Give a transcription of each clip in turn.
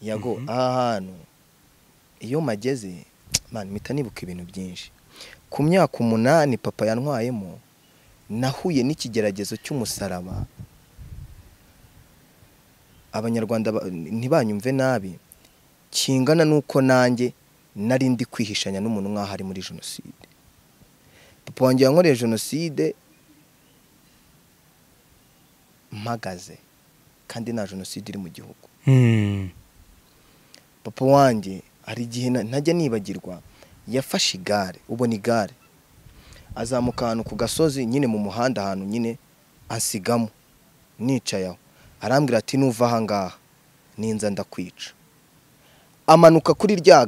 yago ahantu iyo mageze man mpita nibuka ibintu byinshi. Ku myaka 8 papa yantwayemo nahuye n'ikigeragezo cy'umusaraba. Abanyarwanda ntibanyumve nabi, kingana nuko nanjye nari ndi kwihishanya n'umuntu nkaho ari muri jenoside. Papa wanjye yankoreye jenoside mpagaze kandi na jenoside iri mu gihugu. Papa wanjye hari igihe ntajya nibagirwa, yafashe igare, ubona igare azamuka ahantu ku gasozi nyine mu muhanda ahantu nyine ansigamo nicayaho, arambwira ati nuva aha ngaha ninza ndakwica. Amanuka kuri rya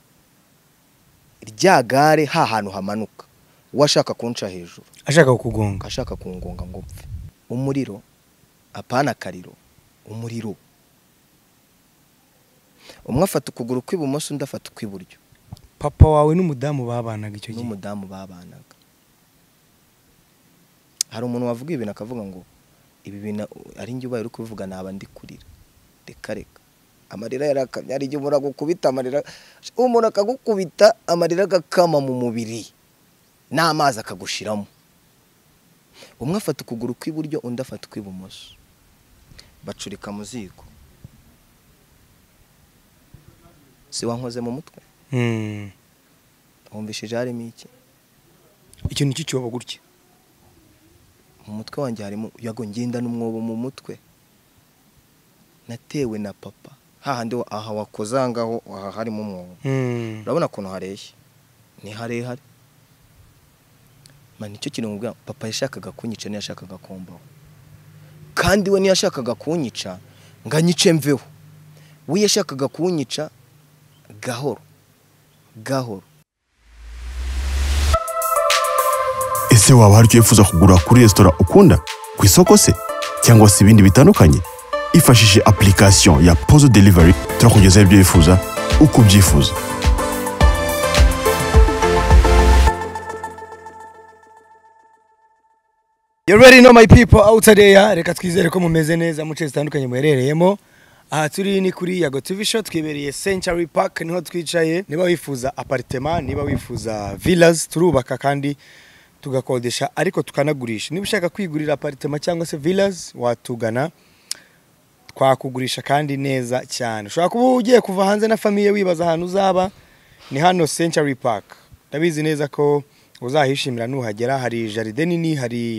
gare ha hantu hamanuka, washaka kunca hejuru, ashaka kukugonga, ashaka kungonga ngo mpfe. Umuriro apana kariro, umuriro. Umwe afata ukuguru kw'ibumoso undi afata kw'iburyo. Papa wawe n'umudamu babanaga icyo gihe? N'umudamu babanaga. Hari umuntu wavuga ibintu akavuga ngo ibi bintu ari njye ubaye uri kubivuga naba ndi kurira. Reka amarira yarakamye, ari igihe umuntu agukubita amarira, umuntu akagukubita amarira agakama mu mubiri n'amazi akagushiramo. Umwe afata ukuguru kw'iburyo undi afata kw'ibumoso, bacurika mu ziko. Si wankoze mu mutwe? Wumvishije harimo iki? Ikintu cy'icyobo gutya mu mutwe wanjye harimo yago ngenda n'umwobo mu mutwe. Natewe na papa hahandi aha wakozangaho aha harimo umwobo. Urabona kuntu hareshye ni harehare. Man icyo kintu ngubwa papa yashakaga kunyica, ntiyashakaga kombaho. Kandi we ntiyashakaga kunyica nganyice mveho. We yashakaga kunyica gahoro gahoro. Ese waba hari icyo wifuza kugura kuri restaurant ukunda, ku isoko se, cyangwa se ibindi bitandukanye? Ifashishije application ya Pozo Delivery turakugezaho ibyo wifuza uko ubyifuza. You already know my people out there. Reka twizere ko mumeze neza muce zitandukanye muherereyemo. Aha turi ni kuri Yago TV show, twibereye Century Park, niho twicaye. Niba wifuza apartment, niba wifuza villas, turubaka kandi tugakodesha ariko tukanagurisha. Niba ushaka kwigurira apartment cyangwa se villas, watugana twakugurisha kandi neza cyane. Ushaka kuba ugiye kuva hanze na famille wibaza ahantu uzaba, ni hano Century Park. Ndabizi neza ko uzahishimira nuhagera. Hari jardin nini,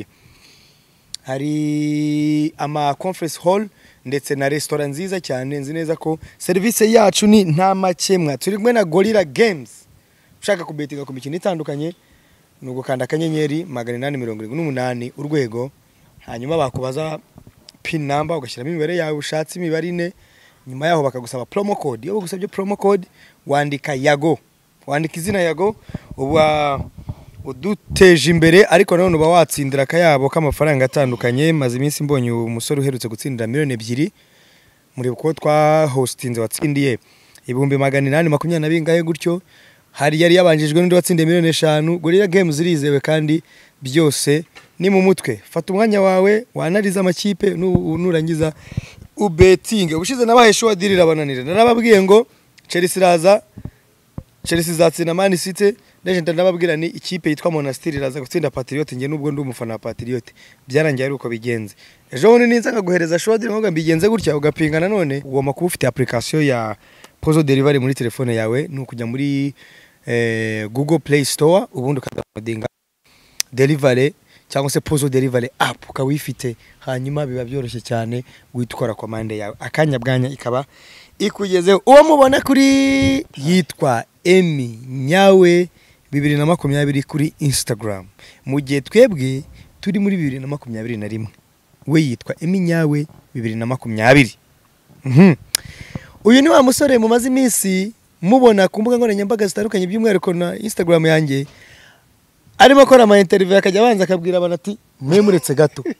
hari ama conference hall ndetse na restaurant nziza cyane. Nzi neza ko service yacu ni nta makemwa. Turi kumwe na Gorilla Games. Ushaka kubetinga ku mikino itandukanye nugo kanda kanyenyeri 878 urwego, hanyuma bakubaza pin number ugashyiramo imibare yawe ushatse imibare 4, nyuma yaho bakagusaba promo code. Iyo bagusabye promo code wandika Yago, wandika izina Yago, uba uduteje imbere. Ariko none uba watsindira akayabo k'amafaranga atandukanye. Maze iminsi mbonye umusore uherutse gutsindira miliyoni 2 muri uko twa hostinze watsindiye 820 ngahe gutyo. Hari yari yabanjijwe n'undi watsindiye miliyoni 5. Gorilla Games zirizewe kandi byose ni mu mutwe. Fata umwanya wawe wanariza amakipe nurangiza ubetinge. Ubushize nabahe show dirira bananira, narababwiye ngo Chelsea zatsinda Man City. Ndaje ndababwira ni ikipe yitwa Monastir iraza gutsinda Patriot. Nge nubwo ndi umufana wa Patriot byarangiye ari uko bigenze. Ejo bundi ninza kaguhereza show dirira ngo mbigenze gutya ugapingana. None uwo makuru ufite application ya Pozo Delivery muri telefone yawe, nukujya muri Google Play Store ubundi ukadownloadinga Delivery cyangwa se Pozo Delivery app ukawifite, hanyuma biba byoroshye cyane witwara commande yawe akanya bwanya ikaba ikugezeho. Uwo mubona kuri yitwa Emmy Nyawe 2020 kuri Instagram, mu gihe twebwe turi muri 2021. We yitwa Emmy Nyawe 2020. Uyu ni wa musore mumaze iminsi mubona ku mbuga nkoranyambaga zitandukanye by'umwihariko na Instagram yanjye, arimo akora ama interview akajya abanza akabwira abantu ati mwemuretse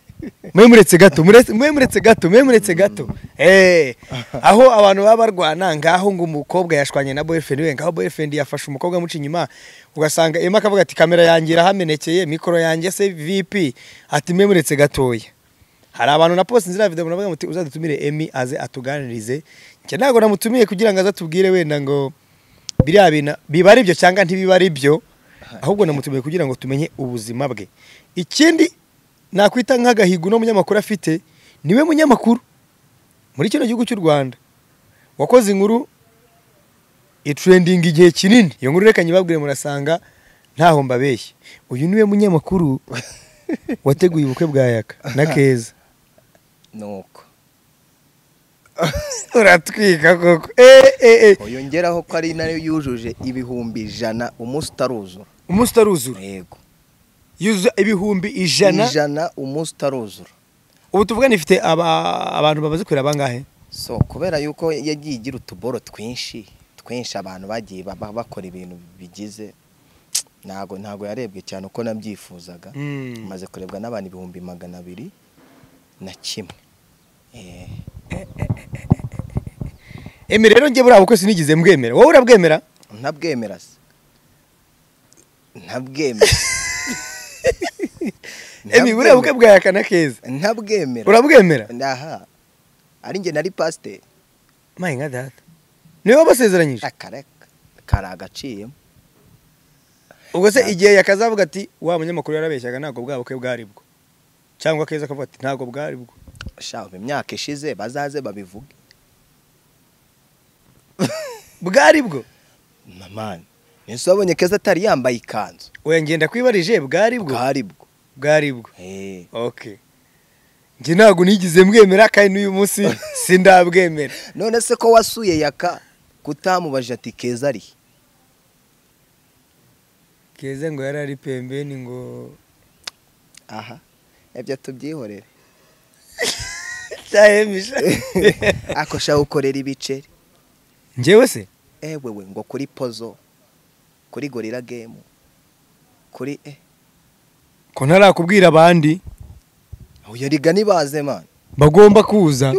gato. Aho abantu baba barwana ngaho ngo umukobwa yashwanye na boyfriend we, ngaho boyfriend yafashe umukobwa muci nyuma, ugasanga Emma akavuga ati kamera yanjye irahamenekeye, mikoro yanjye se VP ati mwemuretse gatoya. hari abantu na post nzira video munavuga muti uzadutumire Emmy aze atuganirize cyo ntago namutumiye kugira ngo azatubwire wenda ngo biriya bina biba ari byo cyangwa ntibiba ari byo ahubwo namutumiye kugira ngo tumenye ubuzima bwe. Ikindi nakwita nk'agahigo no munyamakuru afite niwe munyamakuru muri kino gihugu cy'u Rwanda wakoze inkuru trending igihe kinini. Iyo nkuru reka nyibabwire murasanga ntaho mbabeshye. Uyu niwe munyamakuru wateguye ubukwe bwa Yaka na Keza. Nuko uratwika koko uyongeraho ko ari nayo yujuje ibihumbi 100 umunsi utaruzura. Umunsi utaruzura? Yego. Yuzuza ibihumbi 100 umunsi utaruzura. Ubu tuvuga nifite abantu babaze kwira bangahe? So kubera yuko yagiye igira utuboro twinshi abantu bagiye bakora ibintu bigize ntago yarebwe cyane uko nabyifuzaga. Maze kurebwa n'abantu ibihumbi 200 na kimwe. Emmy rero nge burabo ko sinigize mbwemera. Wowe urabwemera? Ntabwemera se. Ntabwemera. Emmy burabo ko bwa Yaka na Keza. Ntabwemera. Urabwemera? Aha. Ari nge nari pasteur. My God that. Niwe basezeranyije. Akareka karagaciyemo. Ubwo se igihe yakazavuga ati wa munyamakuru yarabeshyaga ntago bwabo ke bwaribwo. Cyangwa Keza akavuga ati ntago bwaribwo. Shaho imyaka ishize bazaze babivuge. Bwaribwo. Mamani. Nisobonye Keza atari yambaye ikanzu. Oya ngenda kwibarije bwaribwo. Bwaribwo. Okay. Nje ntago nigize mbwemera kandi n'uyu munsi sindabwemera. None se ko wasuye Yaka kutamubaje ati Keza ari? Keza ngo yarari pembeni ngo aha ebyo tubyihorere. Cyahemisha. Akosha ukorera ibiceri. Njewe se? Wewe ngo kuri Pozo. Kuri Gorilla Game. Kuri ko ntarakubwira abandi. Oya riga nibaze man. Bagomba kuza.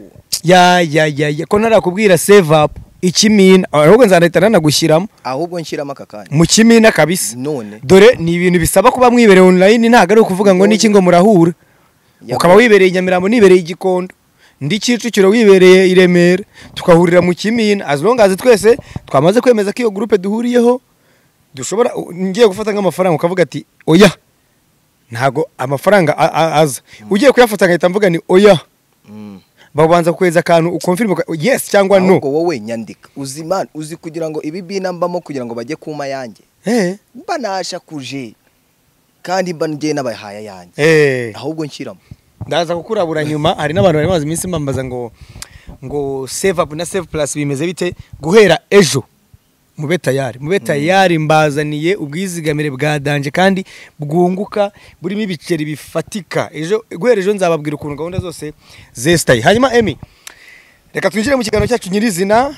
Ya ko narakubwira save up ikimina ahubwo nzanahita nagushyiramo ahubwo nshyiramo akakanya mu kimina kabisa. None dore ni ibintu bisaba kuba mwibereye online ntago ari ukuvuga ngo niki ngo murahura. Ukaba wibereye Nyamirambo nibereye Igikondo ndi Kicukiro wibereye i Remera tukahurira mu kimina as long as twese twamaze kwemeza ko iyo groupe duhuriyeho dushobora ngiye gufata nk'amafaranga ukavuga ati oya ntago amafaranga aza ugiye kuyafata ngahita mvuga ni oya babanza kweza kantu ukonfirme yes cyangwa no. Ahubwo wowe nyandika uzimana uzi kugira ngo ibi binambamo kugira ngo bajye kuma yanjye mba nasha kuje kandi mba ngiye n'abahaya yanjye ahubwo nshyiramo ndaza kukurabura nyuma. Hari n'abantu bari maze iminsi mbambaza ngo save up na save plus bimeze bite guhera ejo mube tayari mbazaniye ubwizigamire bwa danje kandi bwunguka burimo ibiceri bifatika. Ejo guhera ejo nzababwira ukuntu gahunda zose zestaye. Hanyuma Emmy reka twinjire mu kiganiro cyacu nyirizina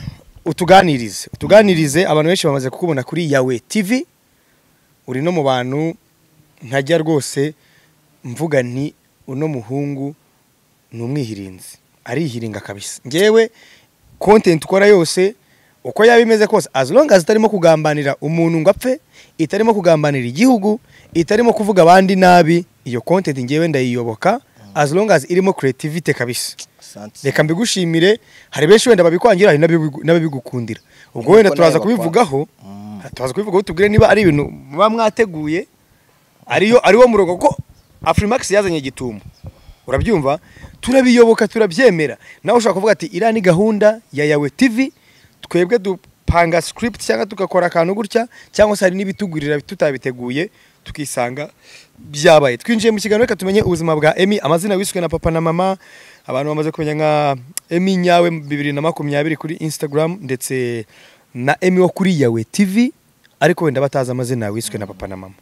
utuganirize abantu benshi bamaze kukubona kuri Yawe TV. Uri no mu bantu ntajya rwose mvuga nti uno muhungu ni umwihirinzi arihiringa kabisa. Ngewe content ukora yose uko yabimeze kose as long as itarimo kugambanira umuntu ngo apfe, itarimo kugambanira igihugu, itarimo kuvuga abandi nabi, iyo content ngewe ndayiyoboka as long as irimo creativity kabisa. Reka mbigushimire. Hari benshi wenda babikwangira hari nabibigukundira. Ubwo wenda turaza kubivugaho tubwire niba ari ibintu muba mwateguye ariwo murongo ko Afrimax yazanye Gitumo. Urabyumva? Turabiyoboka turabyemera. Nawe ushaka kuvuga ati ira ni gahunda ya Yawe TV, twebwe dupanga script cyangwa tukakora akantu gutya cyangwa se hari n'ibitugurira tutabiteguye tukisanga byabaye. Twinjiye mu kiganiro reka tumenye ubuzima bwa Emmy. Amazina wiswe na papa na mama abantu bamaze kumenya nka Emmy nyawe 2020 kuri Instagram ndetse na Emmy wo kuri Yawe TV, ariko wenda bataza amazina wiswe na papa na mama.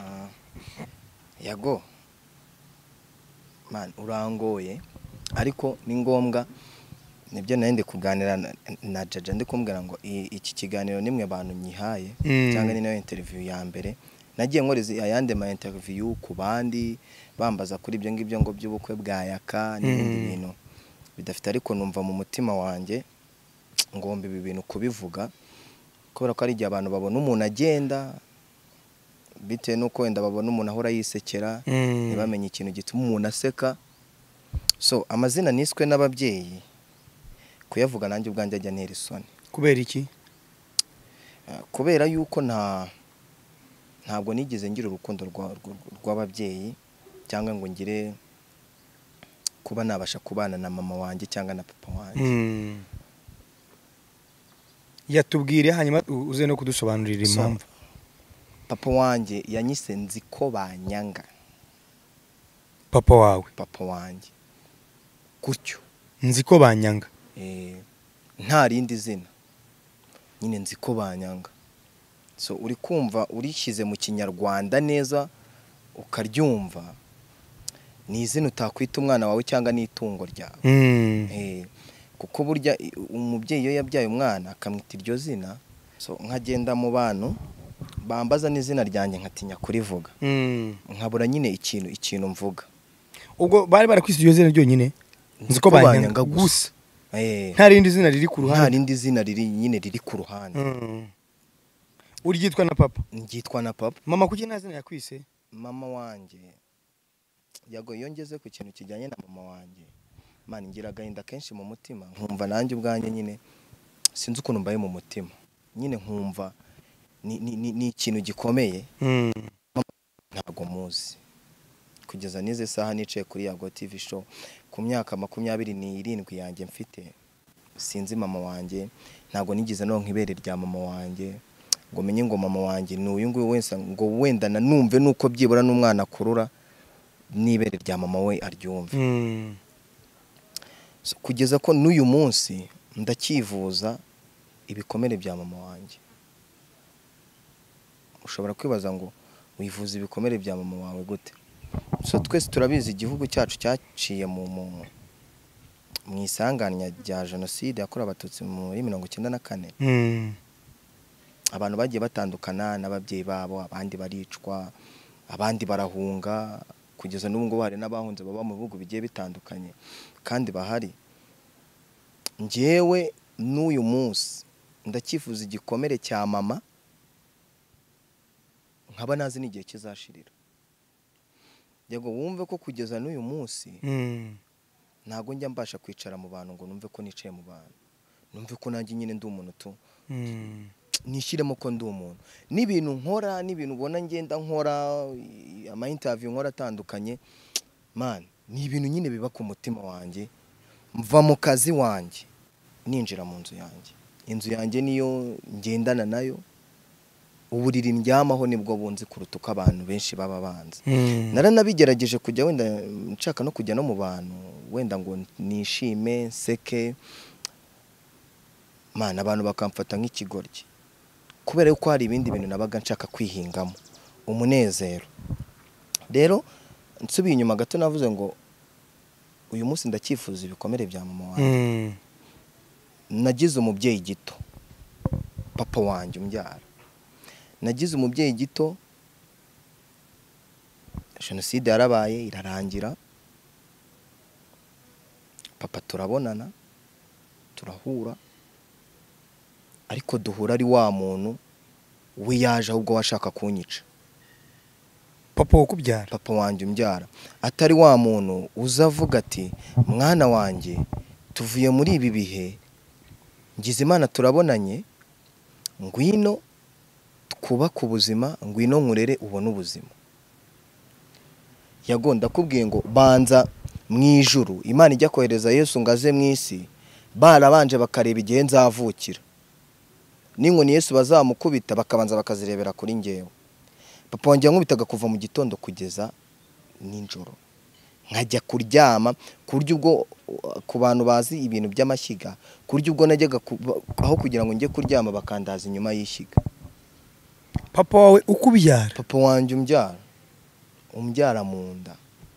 Yago man urangoye ariko ni ngombwa nibyo nende kuganira na Jaja ndi kumbwira ngo iki kiganiro nimwe abantu nyihaye cyangwa ni nayo interview ya mbere nagiye nkoreza ayande ma interview ku bandi bambaza kuri ibyo ngibyo ngo by'ubukwe bwa Yaka n'ibindi bintu bidafite, ariko numva mu mutima wanjye ngomba ibi bintu kubivuga kubera ko ari igihe abantu babona umuntu agenda bitewe nuko wenda babona umuntu ahora yisekera ntibamenye ikintu gituma umuntu aseka so amazina niswe n'ababyeyi kuyavuga nanjye ubwanjye ajya ntera isoni. Kubera iki? Kubera yuko ntabwo nigeze ngira urukundo rw'ababyeyi cyangwa ngo ngire kuba nabasha kubana na mama wanjye cyangwa na papa wanjye. Yatubwire hanyuma uze no kudusobanurira impamvu. Papa wanjye yanyise nzi ko banyanga. Papa wawe? Papa wanjye gutyo nzi ko banyanga. Nta rindi zina nyine nzi ko banyanga. So uri kumva urishyize mu kinyarwanda neza ukaryumva, ni izina utakwita umwana wawe cyangwa n'itungo ryawe. Kuko burya umubyeyi iyo yabyaye umwana akamwita iryo zina, so nkagenda mu bantu bambaza n'izina ryanjye nkatinya kurivuga, nkabura nyine ikintu mvuga. Ubwo bari barakwise iryo zina ryonyine? Nzi ko banyanga gusa. Nta rindi zina riri ku ruhande? Nta rindi zina riri ku ruhande. Uryitwa na papa? Ngitwa na papa. Mama kuki nta zina yakwise? Mama wanjye yago iyo ngeze ku kintu kijyanye na mama wanjye, man ngira agahinda kenshi mu mutima, nkumva nanjye ubwanjye nyine sinzi ukuntu mbaye mu mutima, nyine nkumva ni ikintu gikomeye. Ntabwo muzi kugeza nize saha nicaye kuri YAGO TV show ku myaka 27 yanjye mfite, sinzi mama wanjye, ntabwo nigize no nkibere rya mama wanjye ngo menye ngo mama wanjye ni uyu nguyu wese, ngo wenda na numve nuko byibura n'umwana kurura nibere rya mama we aryumve. So, kugeza ko n'uyu munsi ndakivuza ibikomere bya mama wanjye. Ushobora kwibaza ngo wivuza ibikomere bya mama wawe gute? So twese turabizi igihugu cyacu cyaciye mu isanganya rya jenoside yakorewe abatutsi muri 1994. Abantu bagiye batandukana n'ababyeyi babo, abandi baricwa, abandi barahunga, kugeza n'ubu ngo hari n'abahunze baba mu bihugu bigiye bitandukanye kandi bahari. Njyewe n'uyu munsi ndakifuza igikomere cya mama, nkaba nazi n'igihe kizashirira. Yego wumve ko kugeza n'uyu munsi ntago njya mbasha kwicara mu bantu ngo numve ko nicaye mu bantu, numve ko nanjye nyine ndi umuntu tu nishiremo ko ndi umuntu. N'ibintu nkora, n'ibintu ubona ngenda nkora, ama interview nkora atandukanye, man ni ibintu nyine biba ku mutima wanjye. Mva mu kazi wanjye ninjira mu nzu yanjye, inzu yanjye niyo ngendana nayo, uburiri ndyamaho nibwo bunzi kuruta uko abantu benshi baba banze. Naranabigerageje kujya wenda nshaka no kujya no mu bantu wenda ngo nishime seke, man abantu bakamfata nk'ikigoryi kubera yuko hari ibindi bintu nabaga nshaka kwihingamo umunezero. Rero nsubiye inyuma gato navuze ngo uyu munsi ndakifuza ibikomere bya mama wanjye. Nagize umubyeyi gito, papa wanjye umbyara. Nagize umubyeyi gito, jenoside yarabaye irarangira, papa turabonana turahura, ariko duhura ari wa muntu we yaje ahubwo washaka kunyica. Papa wakubyara? Papa wanjye umbyara, atari wa muntu uzavuga ati mwana wanjye tuvuye muri ibi bihe, ngize Imana turabonanye, ngwino twubaka ubuzima, ngwino nkurere ubone ubuzima. Yago ndakubwiye ngo banza mu ijuru Imana ijya kohereza Yesu ngaze mu isi, barabanje bakareba igihe nzavukira, n'inkoni Yesu bazamukubita bakabanza bakazirebera kuri ngewe. Papa wanjye yankubitaga kuva mu gitondo kugeza ninjoro, nkajya kuryama kurya ubwo ku bantu bazi ibintu by'amashyiga, kurya ubwo najyaga aho kugira ngo njye kuryama bakandaza inyuma y'ishyiga. Papa wawe ukubyara? Papa wanjye umbyara mu nda.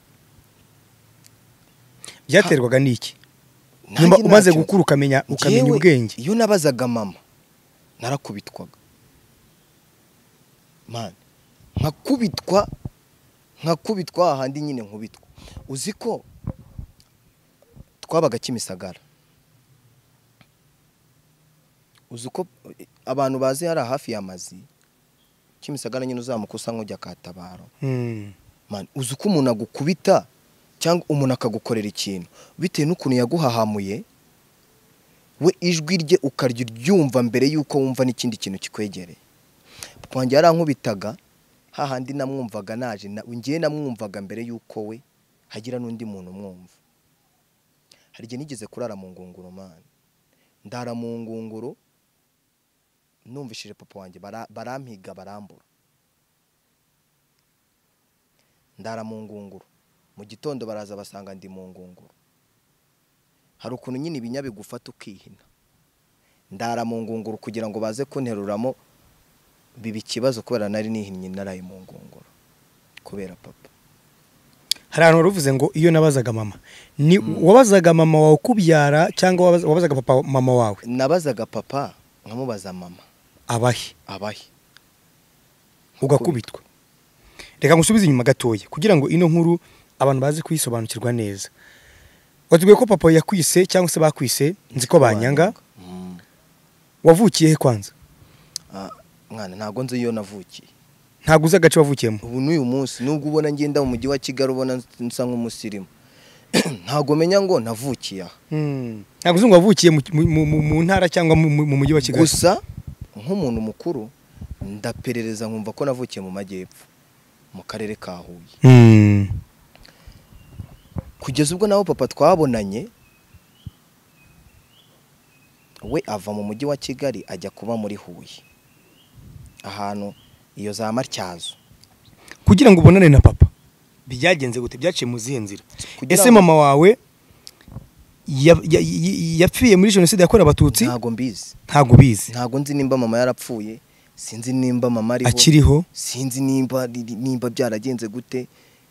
Byaterwaga n'iki? Nyuma umaze gukura ukamenya ubwenge? Iyo nabazaga mama narakubitwaga, man nkakubitwa ahandi nyine nkubitwa. Uzi ko twabaga Kimisagara, uzi ko abantu bazi hari hafi y'amazi Kimisagara nyine uzamuka usa nk'ujya Katabaro. Man uzi ko umuntu agukubita cyangwa umuntu akagukorera ikintu bitewe n'ukuntu yaguhahamuye we ijwi rye ukarya uryumva mbere y'uko wumva n'ikindi kintu kikwegereye. Papa wanjye yarankubitaga hahandi namwumvaga naje ngiye namwumvaga mbere y'uko we hagira n'undi muntu umwumva. Hari igihe nigeze kurara mu ngunguru man, ndara mu ngunguru numvishije papa wanjye barampiga barambura, ndara mu ngunguru, mu gitondo baraza basanga ndi mu ngunguru. Hari ukuntu nyine ibinya bigufata ukihina, ndara mu ngunguru kugira ngo baze kunteruramo biba ikibazo kubera nari nihinnye naraye mu ngunguru kubera papa. Hari ahantu ruvuze ngo iyo nabazaga mama ni wabazaga mama wawe kubyara cyangwa wabazaga papa mama wawe? Nabazaga papa nkamubaza mama abahe ugakubitwa. Reka ngusubize inyuma gatoya kugira ngo ino nkuru abantu bazi kuyisobanukirwa neza. Watubwiye ko papa yakwise cyangwa se bakwise nzi ko banyanga. Wavukiye he kwanza? Mwana ntago nzi iyo navukiye. Ntago uzi agace wavukiyemo? Ubu n'uyu munsi nubwo ubona ngenda mu mujyi wa Kigali ubona nsa nk'umusirimu ntago menya ngo navukiye aha. Ntago uzi ngo wavukiye mu ntara cyangwa mu mujyi wa Kigali? Gusa nk'umuntu mukuru ndaperereza nkumva ko navukiye mu majyepfo mu karere ka Huye. Kugeza ubwo naho papa twabonanye we ava mu mujyi wa Kigali ajya kuba muri Huye ahantu iyo za Matyazo. Kugira ngo ubonane na papa byagenze gute? Byaciye mu zihe nzira? Ese mama wawe yapfiye muri jenoside yakorewe abatutsi? Ntago mbizi. Ntago bizi? Ntago nzi nimba mama yarapfuye, sinzi nimba mama ariho, akiriho, sinzi nimba byaragenze gute.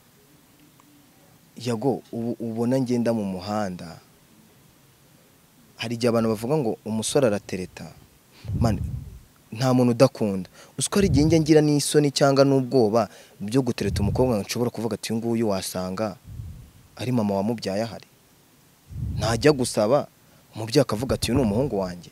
Yago ubona ngenda mu muhanda hari igihe abantu bavuga ngo umusore aratereta man, nta muntu udakunda. Usiko ari igihe ngira n'isoni cyangwa n'ubwoba byo gutereta umukobwa nshobora kuvuga ati nguyu wasanga ari mama wamubyaye ahari, ntajya gusaba umubyeyi akavuga ati uyu ni umuhungu wanjye.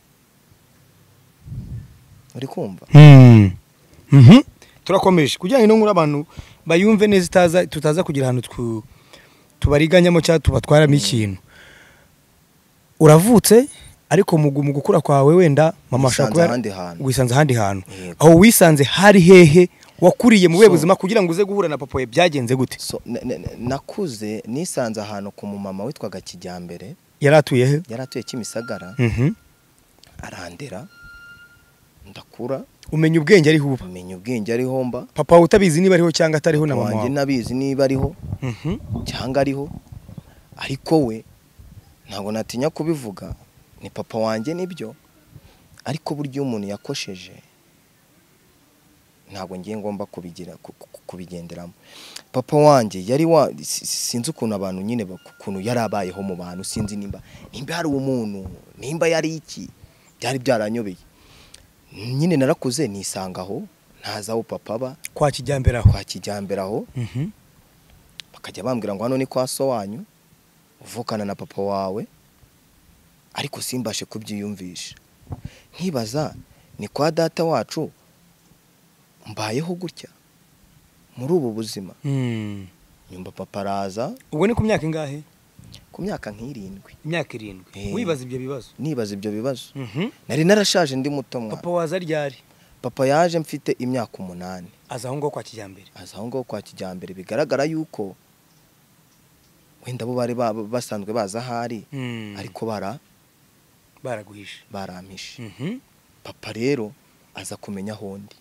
Uri kumva? Turakomeje kugira ngo nkuru abantu bayumve neza tutaza kugira ahantu tubariganyamo cyangwa tubatwaramo ikintu. Uravutse ariko mu gukura kwawe wenda mama ashaka wisanze ahandi hantu. Aho wisanze hari hehe? Wakuriye mu buzima kugira ngo uze guhura na papa we byagenze gute? Nakuze nisanze ahantu ku mumama witwaga Kijyambere. Yaratuye he? Yaratuye Kimisagara. Arandera ndakura. Umenya ubwenge ariho uba? Umenya ubwenge ariho mba. Papa utabizi niba ariho cyangwa atariho na mama wawe? Nabizi niba ariho cyangwa ariho, ariko we ntabwo natinya kubivuga. Ni papa wanjye nibyo, ariko buryo umuntu yakosheje ntabwo ngiye ngomba kubigenderamo. Papa wanjye yari sinzi ukuntu abantu nyine bakuntu yarabayeho mu bantu, sinzi nimba hari umuntu nimba yari iki, byari byaranyobeye. Nyine narakuze nisanga aho ntazaho papa ba kwa Kijyambere aho. Bakajya bambwira ngo hano ni kwa so wanyu uvukana na papa wawe, ariko simbashe kubyiyumvisha. Nkibaza ni kwa data wacu mbayeho gutya muri ubu buzima. Nyumva papa araza. Ubwo ni ku myaka ingahe? Ku myaka nk'irindwi. Imyaka 7. Wibaza ibyo bibazo? Nibaza ibyo bibazo. Nari narashaje ndi muto mwana. Papa waza ryari? Papa yaje mfite imyaka 8. Aza aho ngo kwa Kijyambere? Aza aho ngo kwa Kijyambere. Bigaragara yuko wenda bo bari basanzwe baza ahari, ariko baraguhishe, barampishe. Papa rero aza kumenya hondi,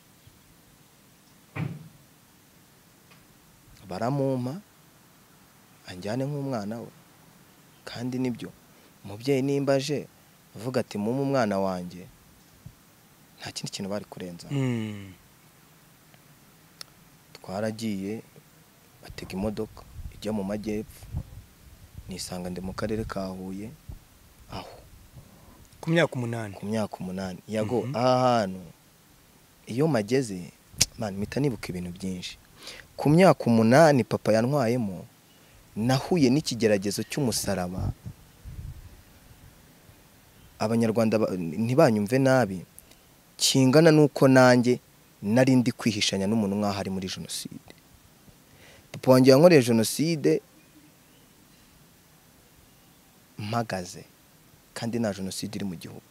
baramumpa anjyane nk'umwana we. Kandi nibyo umubyeyi nimbaje avuga ati mumpa umwana wanjye, nta kindi kintu bari kurenza. Twaragiye batega imodoka ijya mu majyepfo, nisanga ndi mu karere ka Huye aho ku myaka 8. Ku myaka 8. Yago aha hantu iyo mageze man mpita nibuka ibintu byinshi. Ku myaka 8 papa yantwayemo nahuye n'ikigeragezo cy'umusaraba. Abanyarwanda ntibanyumve nabi, kingana nuko nanjye nari ndi kwihishanya n'umuntu nk'aho ari muri jenoside. Papa wanjye yankoreye jenoside mpagaze kandi nta jenoside iri mu gihugu.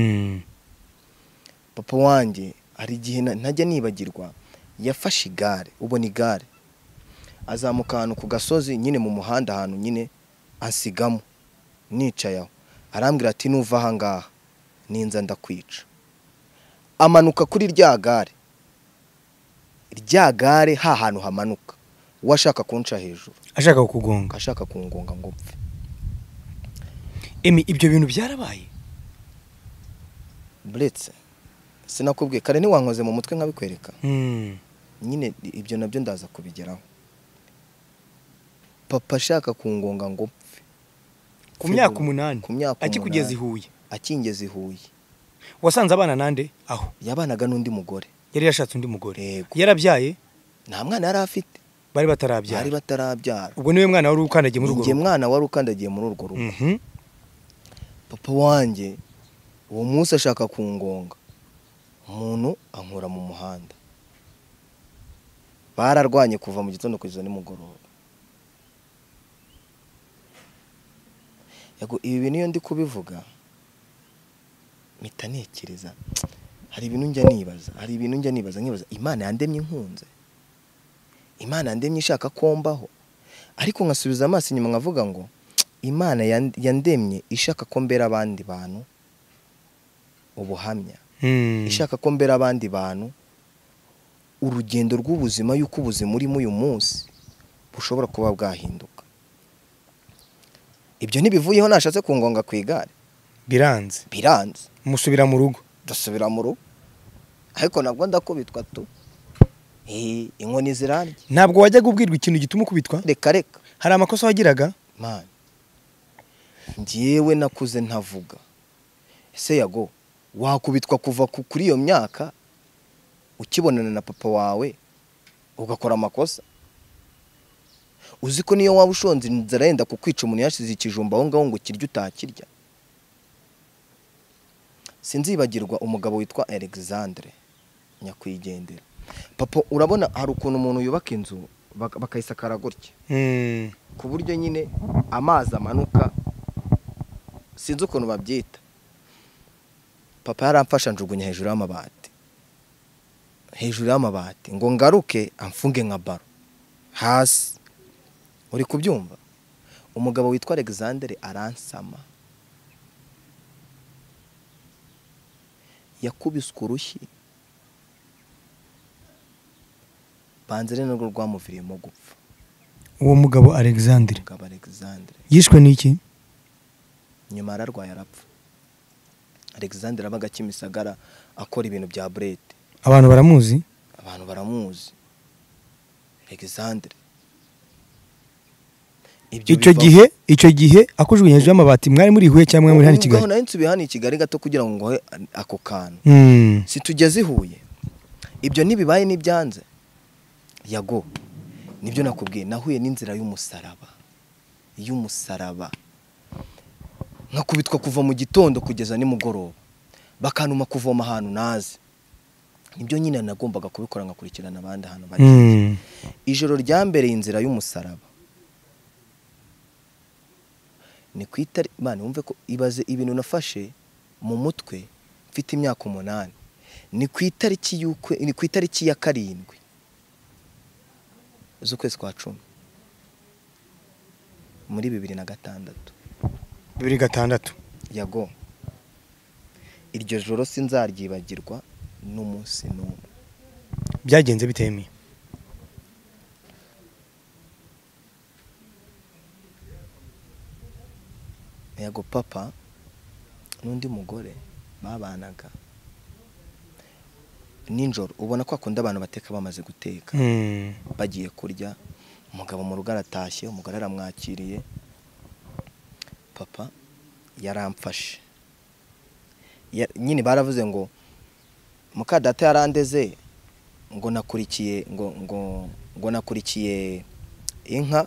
Papa wanjye hari igihe ntajya nibagirwa, yafashe igare, ubona igare azamuka ahantu ku gasozi nyine mu muhanda ahantu nyine asigamo nicayeho, arambwira ati nuva aha ngaha ninza ndakwica. Amanuka kuri rya gare ha hantu hamanuka, washaka kunca hejuru, ashaka kukugonga, ashaka kungonga ngo mpfe. Emmy, ibyo bintu byarabaye? Blitz sinakubwiye kare ntiwankoze mu mutwe nkabikwereka. Nyine ibyo nabyo ndaza kubigeraho. Papa ashaka kungonga ngo mpfe ku myaka 8 akikugeza i Huye. Akingeze i Huye. Wasanze abana nande aho? Yabanaga n'undi mugore. Yari yashatse undi mugore. Yego. Yarabyaye? Nta mwana yari afite. Bari batarabyara. Ubwo niwe mwana wari ukandagiye muri urwo rugo. Ngiye mwana wari ukandagiye muri urwo rugo. Papa wanjye uwo munsi ashaka kungonga, umuntu ankura mu muhanda. Bararwanye kuva mu gitondo kugeza nimugoroba. Yago ibi bintu iyo ndi kubivuga mpita ntekereza, hari ibintu njya nibaza, nkibaza Imana yandemye inkunze, Imana yandemye ishaka kombaho, ariko nkasubiza amaso inyuma nkavuga ngo Imana yandemye ishaka ko mbera abandi bantu ubuhamya, ishaka ko mbera abandi bantu urugendo rw'ubuzima, yuko ubuzima urimo uyu munsi bushobora kuba bwahinduka. Ibyo ntibivuyeho nashatse kungonga ku igare, biranze musubira mu rugo. Dusubira mu rugo, ariko nabwo ndakubitwa tu, inkoni zirarya. Ntabwo wajyaga ubwirwa ikintu gituma ukubitwa? Reka hari amakosa wagiraga? Man, njyewe nakuze ntavuga. Ese Yago wakubitwa kuva kuri iyo myaka ukibonana na papa wawe ugakora amakosa? Uzi ko niyo waba ushonze inzara yenda kukwica, umuntu yashize ikijumba aho ngaho ngo kirya utakirya. Sinzibagirwa umugabo witwa Alexandre nyakwigendera. Papa urabona hari ukuntu umuntu yubaka inzu bakayisakara gutya, ku buryo nyine amazi amanuka, sinzi ukuntu babyita. Papa yaramfasha njugunya hejuru y'amabati ngo ngaruke amfunge nka baro hasi. Uri kubyumva? Umugabo witwa Alexandre aransama, yakubiswe urushyi, banze rero narwo rwamuviriyemo gupfa. Uwo mugabo Alexandre yishwe n'iki? Nyuma ararwaye arapfa. Alexandre abaga Kimisagara akora ibintu bya bread. Abantu baramuzi? Abantu baramuzi. Alexandre icyo gihe akujugunya hejuru y'amabati mwari muri Huye cyangwa muri hano i Kigali? Nari nsubiye hano i Kigali gato kugira ngo ngohe ako kantu. Situgeze i Huye. Ibyo ntibibaye n'ibyanze. Yago nibyo nakubwiye, nahuye n'inzira y'umusaraba. Nkakubitwa kuva mu gitondo kugeza nimugoroba, bakanuma kuvoma ahantu nazi. Nibyo nyine nagombaga kubikora, ngakurikirana abandi ahantu bari. Ijoro ryambereye inzira y'umusaraba. Ni kwitari Imana, wumve ko ibaze ibintu nafashe mu mutwe mfite imyaka 8. Ni kwitariki ya 7 z'ukwezi kwa 10 muri 2006. Yago iryo joro sinzaryibagirwa n'umunsi n'umwe. Byagenze biteme? Yago papa n'undi mugore babanaga ninjoro, ubona ko akunda abantu bateka bamaze guteka, bagiye kurya, umugabo mu rugo aratashye, umugore aramwakiriye. Papa yaramfashe, nyine baravuze ngo muka data yarandeze, ngo nakurikiye inka,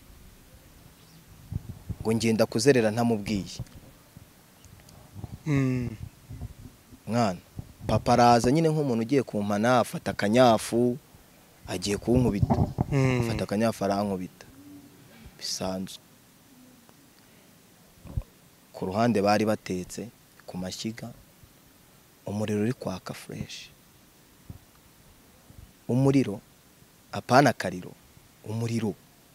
ngo ngenda kuzerera ntamubwiye. Mwana papa araza nyine nk'umuntu ugiye kumpana, afata akanyafu agiye kunkubita, afata akanyafu arankubita bisanzwe. ku ruhande bari batetse ku mashyiga, umuriro uri kwaka fresh, umuriro apana kariro, umuriro.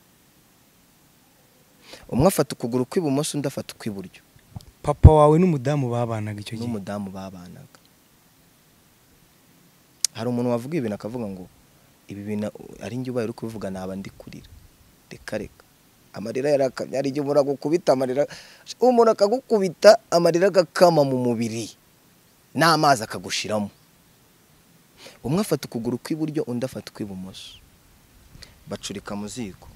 Umwe afata ukuguru kw'ibumoso undi afata ukw'iburyo. Papa wawe n'umudamu babanaga icyo gihe? N'umudamu babanaga. Hari umuntu wavuga ibintu akavuga ngo ibi bintu ari njye ubaye uri kubivuga naba ndi kurira. Reka reka. Amarira yarakamye, ari njye muragukubita amarira, umuntu akagukubita amarira agakama mu mubiri n'amazi akagushiramo. Umwe afata ukuguru kw'iburyo undi afata ukw'ibumoso, bacurika mu ziko.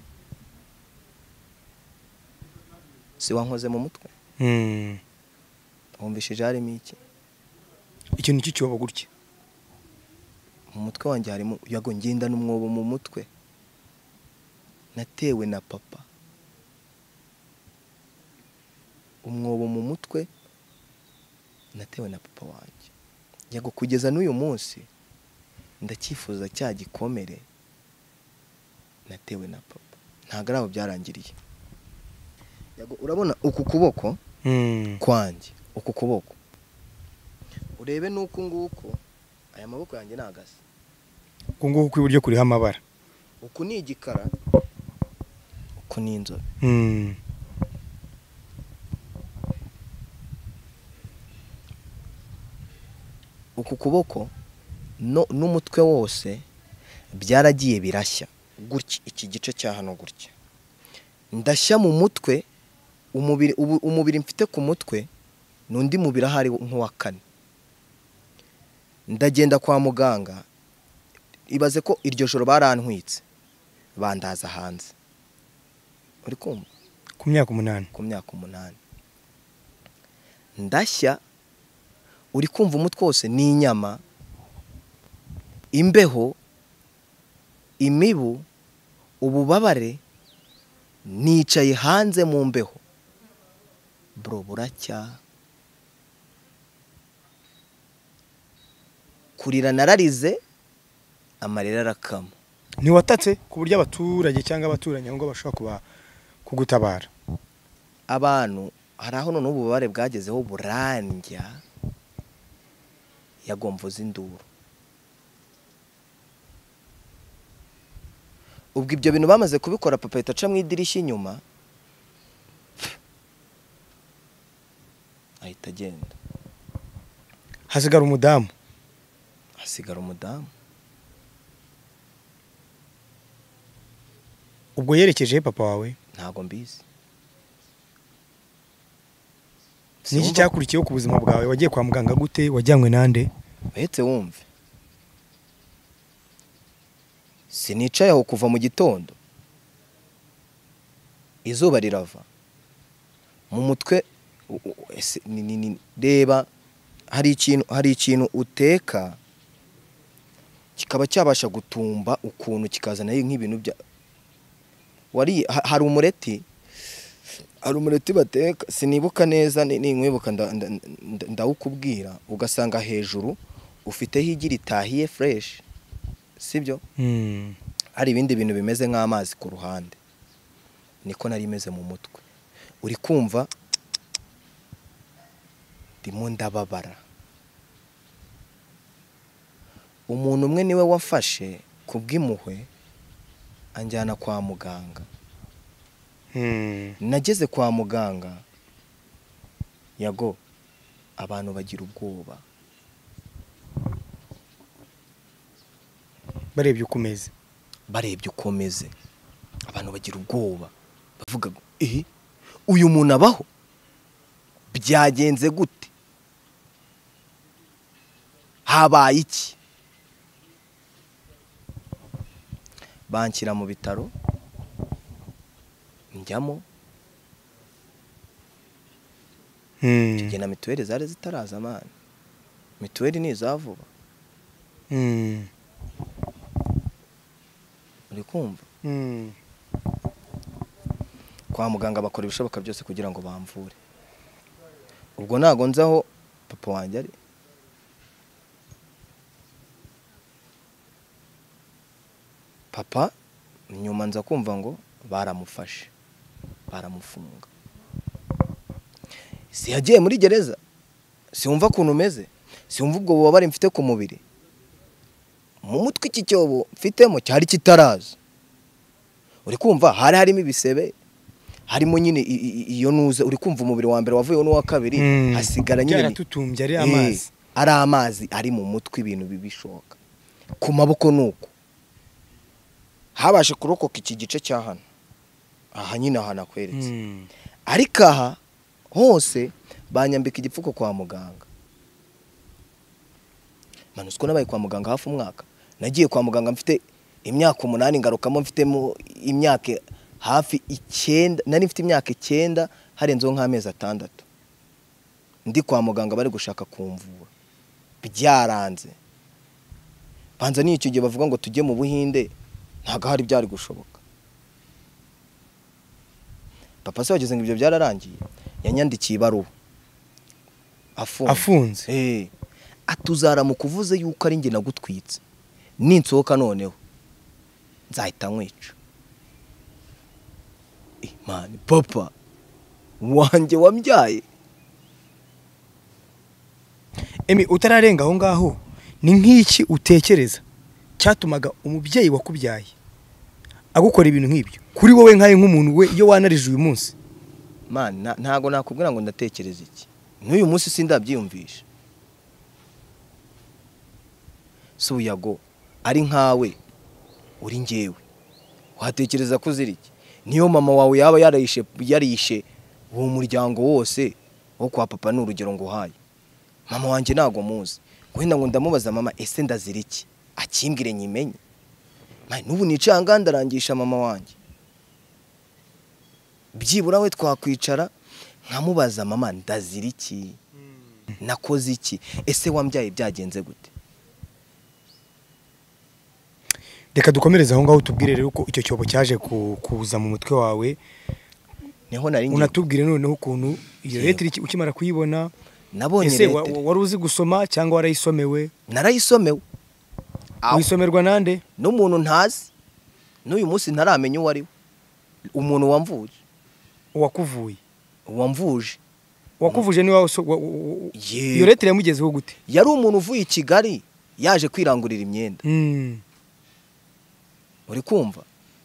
Si wankoze mu mutwe? Wumvishije harimo iki? Ikintu cy'icyobo gutya mu mutwe wanjye harimo yago ngenda n'umwobo mu mutwe. Natewe na papa. Umwobo mu mutwe natewe na papa wanjye. Yago kugeza n'uyu munsi ndacyifuza cya gikomere natewe na papa. Ntago araho byarangiriye. Yago urabona uku kuboko kwanjye, uku kuboko urebe nuko nguko aya maboko yanjye nagase. Uku nguku kw'iburyo kuriho amabara. Uku ni igikara, uku ni inzobe. Uku kuboko n'umutwe wose byaragiye birashya gutya, iki gice cya hano gutya ndashya mu mutwe. Umubiri mfite ku mutwe n'undi mubiri ahari nk'uwa kane. Ndagenda kwa muganga, ibaze ko iryo joro barantwitse bandaza hanze. Uri kumva? Ku myaka 8. Ku myaka 8 ndashya. Uri kumva umutwe wose ni inyama, imbeho, imibu, ububabare. Nicaye hanze mu mbeho bro, buracya. Kurira nararize, amarira arakama. Ni watatse ku buryo abaturage cyangwa abaturanyi ngo bashobora kugutabara? Abantu hari aho none ububabare bwagezeho burandya, yagomvuza induru. Ubwo ibyo bintu bamaze kubikora papa itaca mu idirishya inyuma, ahita agenda. Hasigara umudamu. Ubwo yerekeje papa wawe? Ntago mbizi. Niki cyakurikiyeho ku buzima bwawe? Wagiye kwa muganga gute? Wajyanywe nande? Bahetse wumve. Sinicaye aho kuva mu gitondo, izuba rirava mu mutwe. Reba, hari ikintu uteka kikaba cyabasha gutumba ukuntu kikazana nk'ibintu bya hari umureti bateka, sinibuka neza, ninkwibuka ndawukubwira, ugasanga hejuru ufiteho igi ritahiye fresh, sibyo? Hari ibindi bintu bimeze nk'amazi ku ruhande. Niko nari imeze mu mutwe. Uri kumva ndimo ndababara. Umuntu umwe niwe wafashe kubw'impuhwe anjyana kwa muganga. Nageze kwa muganga, yago abantu bagira ubwoba. Barebye ukomeze abantu bagira ubwoba, bavuga uyu muntu abaho, byagenze gute, habaye iki? Banshyira mu bitaro, njyamo. Tugena mituweli zari zitaraza amana. Mituweli ni izavuba. Uri kumva? Kwa muganga bakora ibishoboka byose kugira ngo bamvure. Ubwo nago nzaho papa wanjye ari. Papa nyuma nza kumva ngo baramufashe, baramufunga. si yagiye muri gereza, si wumva ukuntu umeze, si wumva ubwo bubabare mfite ku mubiri, mu mutwe iki cyobo mfitemo cyari kitaraza, uri kumva hari harimo ibisebe, harimo nyine iyo nuze, uri kumva umubiri wa mbere wavuyeho n'uwa kabiri, hasigara nyine byaratutumbye ari amazi, ari amazi ari mu mutwe, ibintu bibishoka ku maboko nuko habashe kurokoka iki gice cya hano, aha nyine aha nakweretse, ariko aha hose banyambika igipfuko kwa muganga. Manusiko nabaye kwa muganga hafi umwaka, nagiye kwa muganga mfite imyaka 8 ngarukamo mfitemo imyaka hafi 9, nari mfite imyaka 9 harenzeho nk'amezi 6 ndi kwa muganga bari gushaka kumvura, byaranze banza ni icyo gihe bavuga ngo tujye mu Buhinde, ntago hari byari gushoboka. Papa se wageze ngo ibyo byararangiye, yanyandikiye ibaruwa afunze atuzara mu kuvuze yuko ari nge nagutwitse, ninsohoka noneho nzahita nkwica. Imana, papa wanjye wambyaye. Emmy, utararenga aho ngaho, ni nk'iki utekereza cyatumaga umubyeyi wakubyaye agukora ibintu nk'ibyo kuri wowe nkaye nk'umuntu we iyo wanarije uyu munsi? Man, ntago nakubwira ngo ndatekereza iki, n'uyu munsi sindabyiyumvisha. So yago ari nkawe uri ngewe, watekereza ko uzira iki? Niyo mama wawe yaba yarishe uwo muryango wose wo kwa papa, n'urugero ngo haye mama wanje nago muzi, wenda ngo ndamubaza mama ese ndazira iki, akimbwire nyimenye. Man, nubu nicanga ndarangisha mama wanje, byibura we twakwicara nkamubaza mama ndazira iki, nakoze iki, ese wambyaye byagenze gute? Reka dukomereza aho ngaho, tubwire rero uko icyo cyobo cyaje kuza mu mutwe wawe, niho nari ngiye unatubwire noneho ukuntu iyo lettre ukimara kuyibona nabonye. Ese wari uzi gusoma cyangwa warayisomewe? Narayisomewe. Wisomerwa nande? N'umuntu ntazi, n'uyu munsi ntaramenya uwo ari we, umuntu wamvuje. Wakuvuye? Wakuvuje ni wawe? Iyo lettre yamugezeho gute? Yari umuntu uvuye i Kigali yaje kwirangurira imyenda. Uri kumva,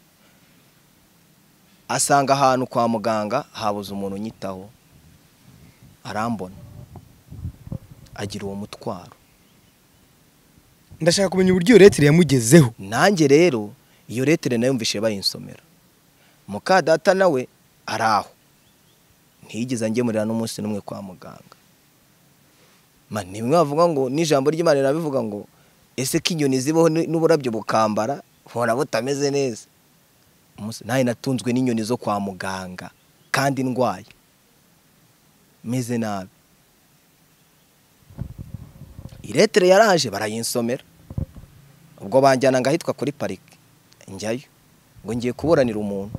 asanga ahantu kwa muganga habuze umuntu nyitaho, arambona agira uwo mutwaro. Ndashaka kumenya uburyo iyo lettre yamugezeho. Nanjye rero iyo lettre nayumvishe bayinsomera, muka data nawe araho, ntiyigeze ngemurira n'umunsi n'umwe kwa muganga. Man, nimwe bavuga ngo n'ijambo ry'Imana rirabivuga ngo ese kinyoni zibaho n'uburabyo bukambara hora butameze neza. Naye natunzwe n'inyoni zo kwa muganga kandi ndwaye meze nabi. Iretere yaraje barayinsomera, ubwo banjyana ngahitwa kuri parike, njyayo ngo ngiye kuburanira umuntu.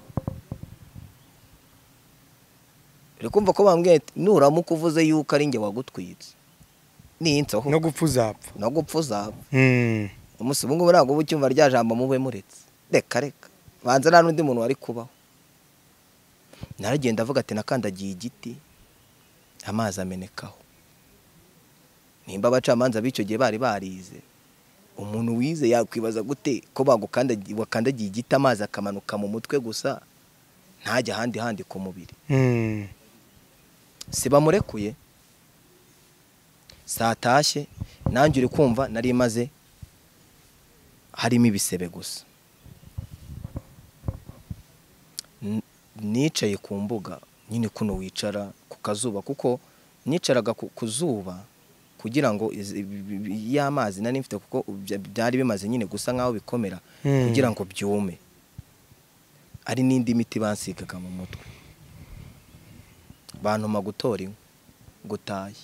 Uri kumva ko bambwiye nuramuka uvuze yuko ari nge wagutwitse n'insoho no gupfa uzapfa. Umunsi bungu burago bucyumva rya jambo mube muretse, reka banza nta n'undi muntu wari kubaho. Naragenda avuga ati nakandagiye igiti amazi amenekaho. Nimba abacamanza b'icyo gihe bari barize, umuntu wize yakwibaza gute ko wakandagiye igiti amazi akamanuka mu mutwe gusa ntajya handi ku mubiri. Si bamurekuye, satashye nanjye uri kumva nari maze harimo ibisebe gusa. Nicaye ku mbuga nyine kuno wicara ku kazuba, kuko nicaraga ku zuba kugira ngo y'amazi nari mfite, kuko byari bimaze nyine gusa nkaho bikomera, kugira ngo byume. Ari n'indi miti bansigaga mu mutwe, bantuma gutora inkwi gutaye.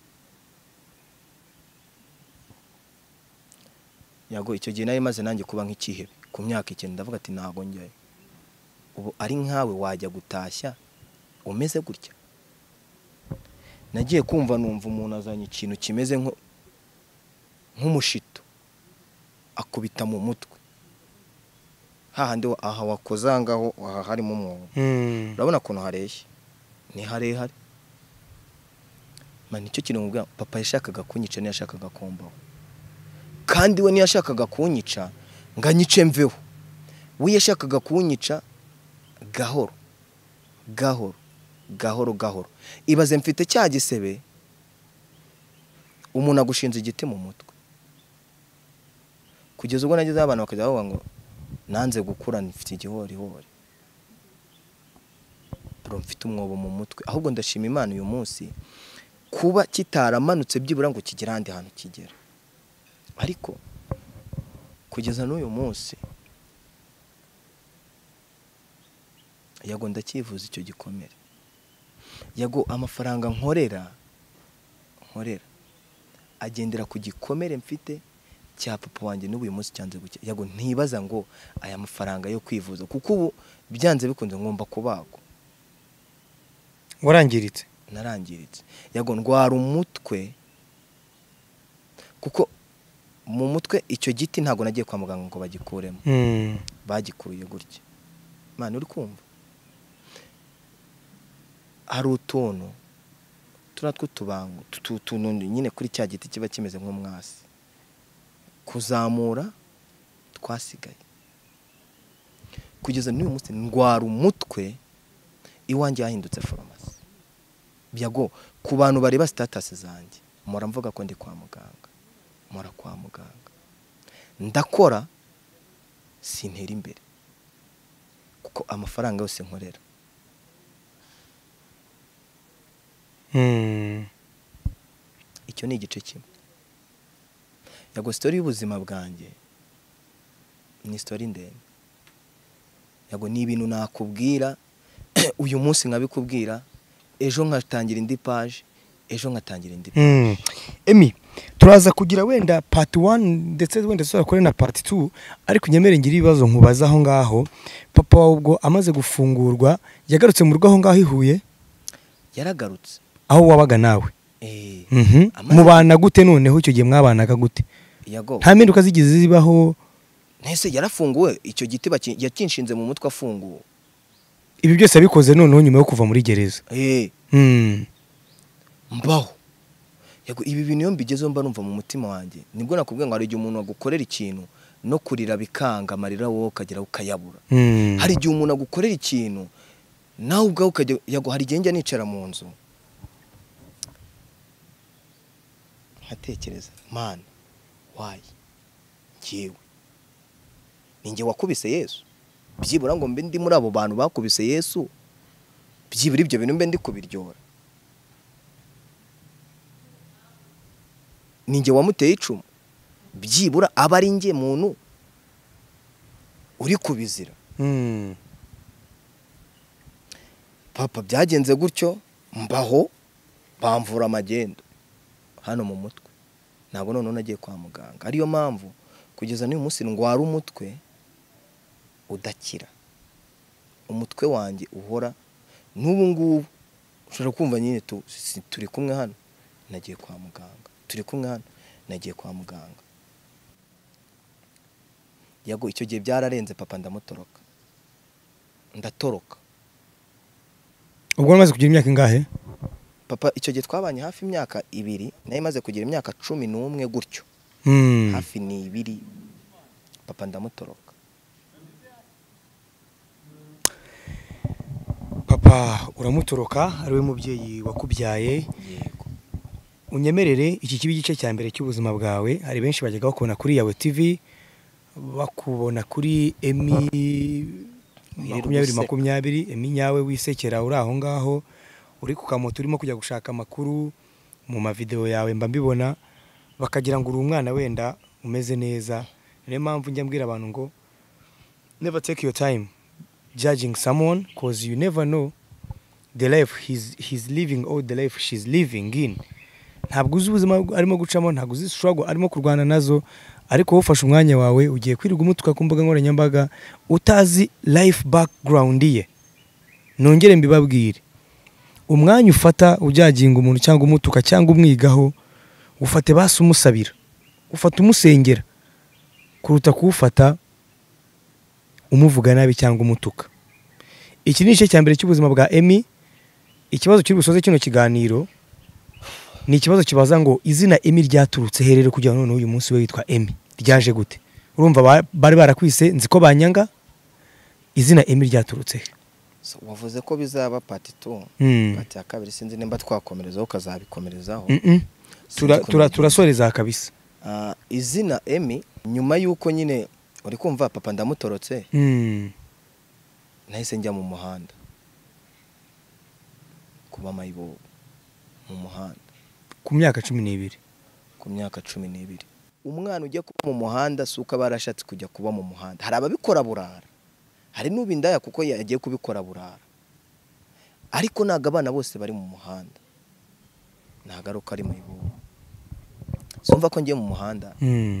Yago icyo gihe nari maze nanjye kuba nk'ikihebe ku myaka 9, ndavuga ati ntago njyayo. Ubu ari nkawe wajya gutashya umeze gutya? Nagiye kumva numva umuntu azanye ikintu kimeze nk'umushito akubita mu mutwe, hahandi aha wakozangaho aha harimo umwobo. Urabona kuntu hareshye, ni harehare. man nicyo kintu ngubwa papa yashakaga kunyica ni yashakaga kombaho kandi we ni yashakaga kunyica nganyice mveho we yashakaga kunyica gahoro gahoro gahoro gahoro ibaze mfite cya gisebe umuntu agushinze igiti mu mutwe kugeza ubwo nagize abantu bakajya bavuga ngo nanze gukura nifite igihori hori mfite umwobo mu mutwe ahubwo ndashima Imana uyu munsi kuba kitaramanutse byibura ngo kigera handi hantu kigera ariko kugeza n'uyu munsi yago ndakivuza icyo gikomere yago amafaranga nkorera agendera ku gikomere mfite cya papa wanjye n'ubu uyu munsi cyanze guke yago ntibaza ngo aya mafaranga yo kwivuza kuko ubu byanze bikunze ngomba kubagwa warangiritse narangiritse yago ndwara umutwe kuko mu mutwe icyo giti ntago nagiye kwa muganga ngo bagikuremo bagikuye gutya Mana uri kumva hari utuntu turatwo tubango tutuntu nyine kuri cya giti kiba kimeze nk'umwasi kuzamura twasigaye kugeza n'uyu munsi ndwara umutwe iwanjye yahindutse farumasi byago ku bantu bareba status zanjye mora mvuga ko ndi kwa muganga mora kwa muganga ndakora sintera imbere kuko amafaranga yose nkorera icyo ni igice kimwe yago story y'ubuzima bwanjye ni story ndende yago ni ibintu nakubwira uyu munsi nkabikubwira ejo nkatangira indi page ejo nkatangira indi page Emmy turaza kugira wenda part 1 ndetse wenda tuzakore na part 2 ariko nyemere ngira ibibazo nkubaza aho ngaho papa wawe ubwo amaze gufungurwa yagarutse mu rugo aho ngaho ihuye yaragarutse aho wabaga nawe mubana gute noneho icyo gihe mwabanaga gute yago nta mpinduka zigize zibaho nese yarafunguwe icyo giti yakinshinze mu mutwe afunguwe ibi byose abikoze noneho nyuma yo kuva muri gereza mbaho yago ibi bintu yo mbigezeho mba numva mu mutima wanjye nibwo nakubwiye ngo hari igihe umuntu agukorera ikintu no kurira bikanga amarira wowe ukagera ukayabura hari igihe umuntu agukorera ikintu nawe ubwawe ukajya yago hari igihe njya nicara mu nzu nkatekereza man why ngewe ninjye wakubise Yesu byibura ngo mbe ndi muri abo bantu bakubise Yesu byibura ibyo bintu mbe ndi kubiryora ninjye wamuteye icumu byibura aba ari njye muntu uri kubizira papa byagenze gutyo mbaho bamvura amagendo hano mu mutwe ntabwo none nagiye kwa muganga ariyo mpamvu kugeza n'uyu munsi ndwara umutwe udakira umutwe wanjye uhora n'ubu ngubu ushobora kumva nyine turi kumwe hano nagiye kwa muganga turi kumwe hano nagiye kwa muganga yago icyo gihe byararenze papa ndamutoroka ndatoroka ubwo amaze kugira imyaka ingahe papa icyo gihe twabanye hafi imyaka 2 nayo imaze kugira imyaka 11 gutyo hafi ni 2 papa ndamutoroka papa uramutoroka ari we mubyeyi wakubyaye yego unyemerere iki kibi gice cya mbere cy'ubuzima bwawe hari benshi bajyaga bakubona kuri yawe TV bakubona kuri Emmy 2020 Emmy nyawe wisekera uri aho ngaho uri ku kamoto urimo kujya gushaka amakuru mu mavideo yawe mba mbibona bakagira ngo uri umwana wenda umeze neza niyo mpamvu njya mbwira abantu ngo never take your time judging someone because you never know the life he's living or the life she's living in ntabwo uzi ubuzima arimo gucamo ntabwo uzi struggle arimo kurwana nazo ariko ufashe umwanya wawe ugiye kwirirwa umutuka ku mbuga nkoranyambaga utazi life background ye nongere mbibabwire umwanya ufata ujyaginga umuntu cyangwa umutuka cyangwa umwigaho ufate basi umusabira ufata umusengera kuruta kuwufata umuvuga nabi cyangwa umutuka iki ni igice cya mbere cy'ubuzima bwa Emmy ikibazo kiri busoze kino kiganiro ni ikibazo kibaza ngo izina Emmy ryaturutse herero kugira none uyu munsi we witwa Emmy ryaje gute? Urumva bari barakwise nzi ko banyanga, izina Emmy ryaturutse. Wavuze ko bizaba part 2, part ya kabiri sinzi nimba twakomerezaho ukazabikomerezaho. Turasoreza kabisa. Izina Emmy nyuma yuko nyine uri kumva papa ndamutorotse, nahise njya mu muhanda kuba mayibo mu muhanda ku myaka 12. Ku myaka 12 umwana ujya kuba mu muhanda suka barashatse kujya kuba mu muhanda. Hari ababikora burara, hari n'ubindaya kuko yagiye kubikora burara, ariko naga abana bose bari mu muhanda nagaruka ari mayibo. Sumva ko ngiye mu muhanda,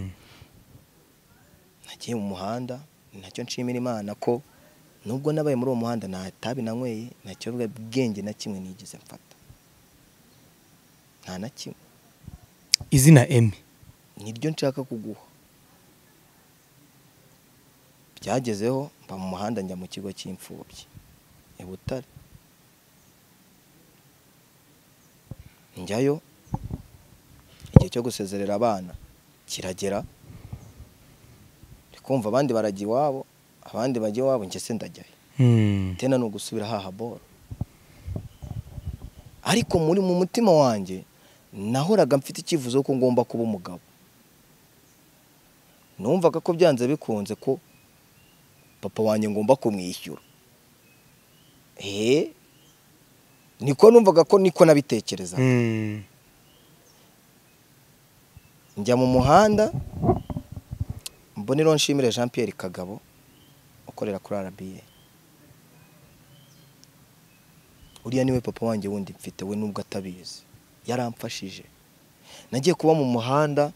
nagiye mu muhanda, nacyo nshimira Imana ko nubwo nabaye muri uwo muhanda nta tabi nanyweye, nacyo bwenge na kimwe nigize mfata, nta na kimwe. Izina Emmy niryo nshaka kuguha. Byagezeho mba mu muhanda njya mu kigo cy'imfubyi i Butare. Njyayo igihe cyo gusezerera abana kiragera, kumva abandi barajya iwabo, abandi bajya iwabo, njye se ndajyayo. Tena no gusubira haha bora. Ariko muri mu mutima wanjye nahoraga mfite ikivuzo ko ngomba kuba umugabo. Numvaga ko byanze bikunze ko papa wanjye ngomba kumwishyura. Niko numvaga ko niko nabitekereza. Njya mu muhanda mbonero nshimire Jean Pierre Kagabo ukorera kuri RBA. Uriya niwe papa wanjye wundi mfite, we nubwo atabizi yaramfashije. Nagiye kuba mu muhanda,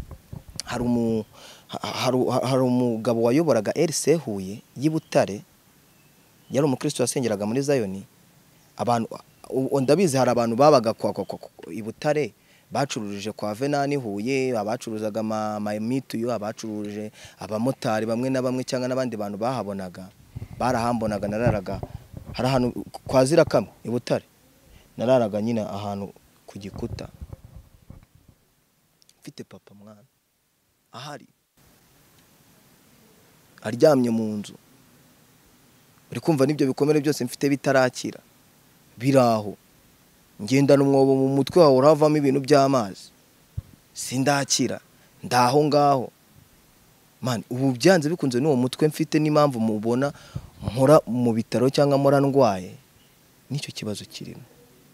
hari umugabo wayoboraga RC Huye y'Ibutare, yari umukristo wasengeraga muri Zayoni. Abantu ndabizi hari abantu babaga i Butare bacururije kwa Venani Huye, abacuruzaga mituyo, abacuruje abamotari bamwe na bamwe cyangwa nabandi bantu bahabonaga, barahambonaga. Nararaga hari ahantu kwa Zira kamwe i Butare, nararaga nyine ahantu ku gikuta mfite papa mwana ahari aryamye mu nzu. Uri kumva nibyo bikomere byose mfite bitarakira biraho, ngendana umwobo mu mutwe wawe uravamo ibintu by'amazi, sindakira ndaho ngaho. Man, ubu byanze bikunze n'uwo mutwe mfite n'impamvu mubona nkora mu bitaro cyangwa mora ndwaye, nicyo kibazo kirimo.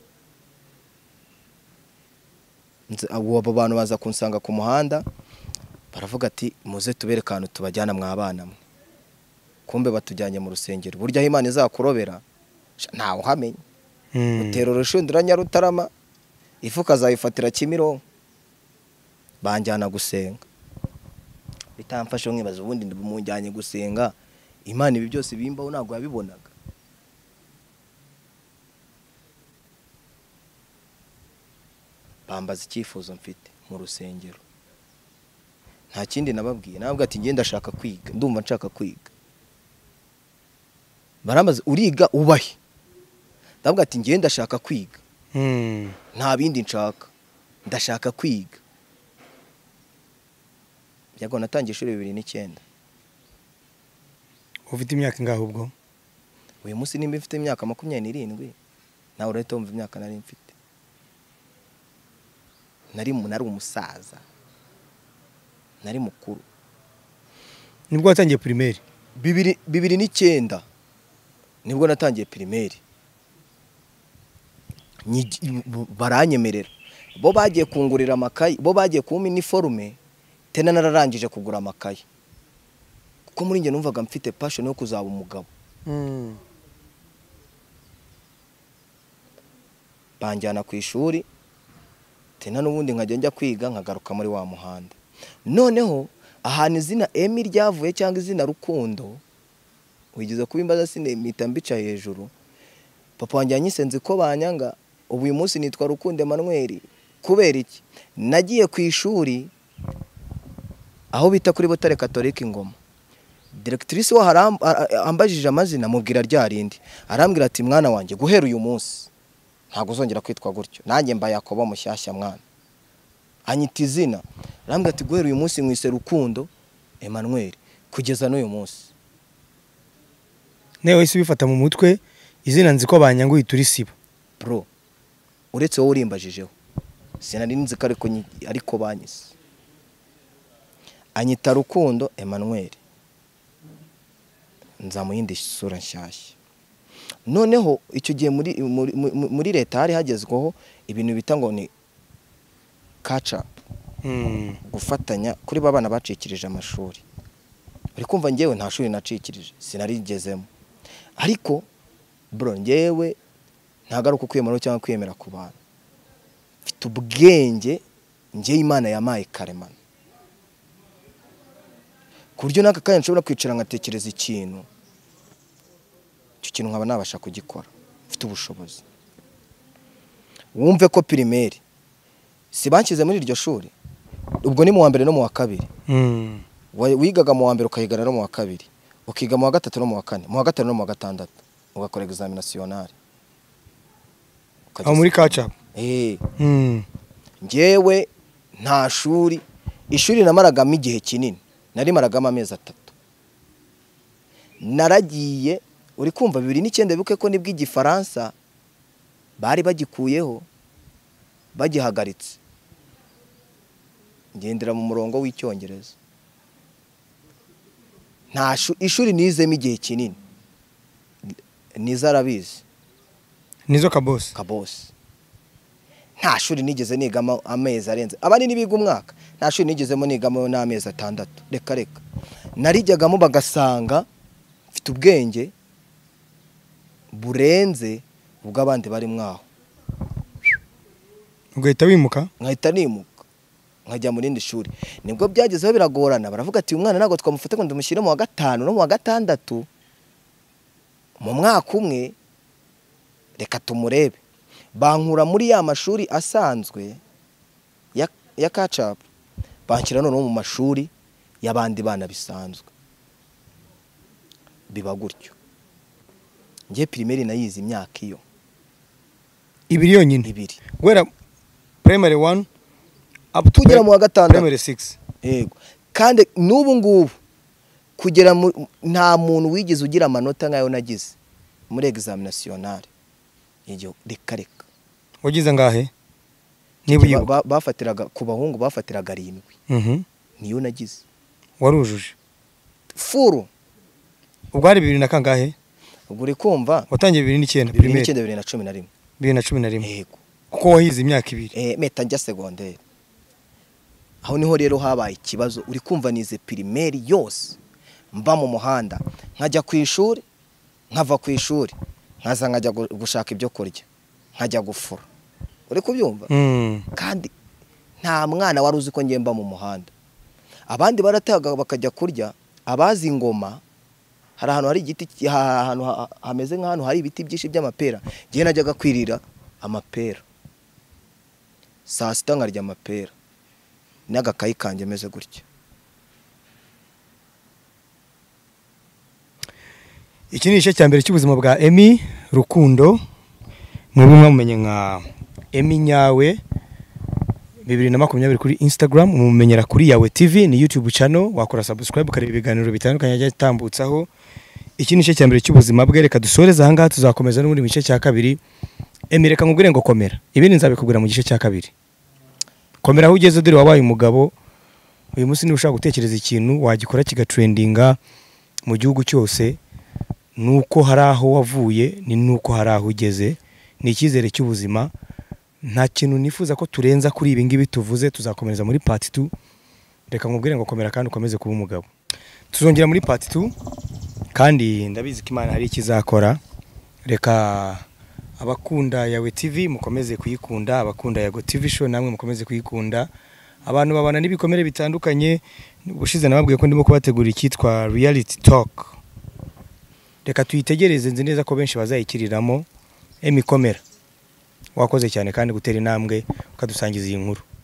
Abo bantu baza kunsanga ku muhanda baravuga ati muze tubereka ahantu tubajyana mwabana mwe. Kumbe batujyanye mu rusengero. Burya Imana izakurobera ntawe uhamenya. Utero rushundura Nyarutarama, ifuka zayifatira Kimironko, banjyana gusenga. Bitamfashe nkibaza ubundi ndumujyanye gusenga, Imana ibi byose bimbaho ntabwo yabibonaga. Bambaza icyifuzo mfite mu rusengero, nta kindi nababwiye. Nabwo ati ngenda ndashaka kwiga, ndumva nshaka kwiga. Barambaza uriga ubahe? Ndabwo ati ngenda ndashaka kwiga, nta bindi nshaka, ndashaka kwiga. Yago natangiye ishuri 2009. Ufite imyaka ingahe ubwo? Uyu munsi nimba mfite imyaka 27, nawe urahita wumva imyaka nari mfite. Nari umusaza, nari mukuru. Nibwo watangiye primaire? 2009 nibwo natangiye primaire. Baranyemerera, bo bagiye kungurira amakayi, bo bagiye kumpa uniforme, tena nararangije kugura amakayi kuko muri nge numvaga mfite passion yo kuzaba umugabo. Banjyana ku ishuri, tena n'ubundi nkajya njya kwiga nkagaruka muri wa muhanda. Noneho ahantu izina Emmy ryavuye cyangwa izina Rukundo wigize kubimbaza sinemita mbica hejuru. Papa wanjye yanyisenze ko banyanga, ubu uyu munsi nitwa Rukundo Emmanuel. Kubera iki? Nagiye ku ishuri aho bita kuri Butare Catholique Ngoma. Directrice wa ambajije amazina mubwira ryarindi, arambwira ati mwana wanjye guhera uyu munsi ntago uzongera kwitwa gutyo nanjye mba Yakobo mushyashya mwana anyita izina arambwira ati guhera uyu munsi mwise Rukundo Emmanuel kugeza n'uyu munsi newe isi bifata mu mutwe izina nzi ko banyanguye turi siba bro uretse wowe urimbajijeho sinari nzi ko ariko banyise anyita Rukundo Emmanuel nza mu yindi sura nshyashya noneho icyo gihe muri leta hari hagezweho ibintu bita ngo ni catch up gufatanya kuri babana bacikirije amashuri uri kumva ngewe nta shuri nacikirije sinarigezemo ariko bro ngewe ntagaruka kwiyemera cyangwa kwiyemera ku bantu mfite ubwenge nge Imana yamaye karemano ku buryo naka kanya nshobora kwicara ngatekereza ikintu icyo kintu nkaba nabasha kugikora mfite ubushobozi wumve ko primaire si bankize muri iryo shuri ubwo ni mu wa mbere no mu wa kabiri wigaga mu wa mbere ukayigana no mu wa kabiri ukiga mu wa gatatu no mu wa kane mu wa gatanu no mu wa gatandatu ugakora examen national aho muri catch-up ngewe nta shuri ishuri namaragamo igihe kinini nari maragamo amezi 3 naragiye uri kumva 2009 bibuke ko nibwo igifaransa bari bagikuyeho bagihagaritse ngendera mu murongo w'icyongereza nta ishuri nizemo igihe kinini nizarabizi nizo kabose nta shuri nigeze nigamo amezi arenze abandi nibiga umwaka nta shuri nigezemo nigamo n'amezi 6 reka narijyagamo bagasanga mfite ubwenge burenze ubwo abandi bari mwaho ugahita wimuka nkahita nimuka nkajya mu rindi shuri nibwo byagezeho biragorana baravuga ati umwana ntago twamufate ngo ndamushyire mu wa 5 no mu wa 6 mu mwaka umwe reka tumurebe bankura muri ya mashuri asanzwe ya catch-up bankira none mu mashuri y'abandi bana bisanzwe biba gutyo ngiye primaire nayize imyaka iyo ibiri yonyine gwera primary 1 up to kugera mu wa 5 primary 6 yego kandi n'ubu ngubu kugera nta muntu wigize ugira amanota nkayo nagize muri examen national y'ijyo reka wagize ngahe niba bafatiraga ku bahungu bafatiraga 7 niyo nagize warujuje furu ubwo ari 2000 na kangahe ubwo uri kumva watangiye 2009 primaire 2011 yego kuko wahize imyaka 2 meta njya secondaire aho niho rero habaye ikibazo uri kumva nize primaire yose mba mu muhanda nkajya ku ishuri nkava ku ishuri nkaza nkajya gushaka ibyo kurya nkajya gufura uri kubyumva kandi nta mwana wari uzi ko ngemba mu muhanda abandi barataga bakajya kurya abazi ingoma hari ahantu hari igiti ahantu hameze nk'ahantu hari ibiti byinshi by'amapera gihe najyaga kwirira amapera saa sita nkarya amapera n'agakayi kanjye meze gutya iki ni igice cya mbere cy'ubuzima bwa Emmy Rukundo mwebwe mwamumenye nka Emmy Nyawe 2020 kuri Instagram umumenyera kuri Yawe TV ni YouTube channel wakora subscribe ukareba ibiganiro bitandukanye ajya tambutsaho iki ni igice cya mbere cy'ubuzima bwe reka dusoreza aha ngaha tuzakomeza n'ubundi mu gice cya kabiri Emmy reka ngubwire ngo komera ibindi nzabikubwira mu gice cya kabiri komera aho ugeze dore wabaye umugabo uyu munsi ni ushaka gutekereza ikintu wagikora kigatrendinga mu gihugu cyose nuko hari aho wavuye ni nuko hari aho ugeze ni icyizere cy'ubuzima nta kintu nifuza ko turenza kuri ibi ngibi tuvuze tuzakomereza muri part 2 reka ngubwire ngo komera kandi ukomeze kuba umugabo tuzongera muri part 2 kandi ndabizi ko Imana hari ikizakora reka abakunda Yawe TV mukomeze kuyikunda abakunda Yago TV show namwe mukomeze kuyikunda abantu babana n'ibikomere bitandukanye ubushize nababwiye ko ndimo kubategura ikitwa reality talk reka tuyitegereze nzi neza ko benshi bazayikiriramo Emmy komera wakoze cyane kandi gutera intambwe ukadusangiza iyi nkuru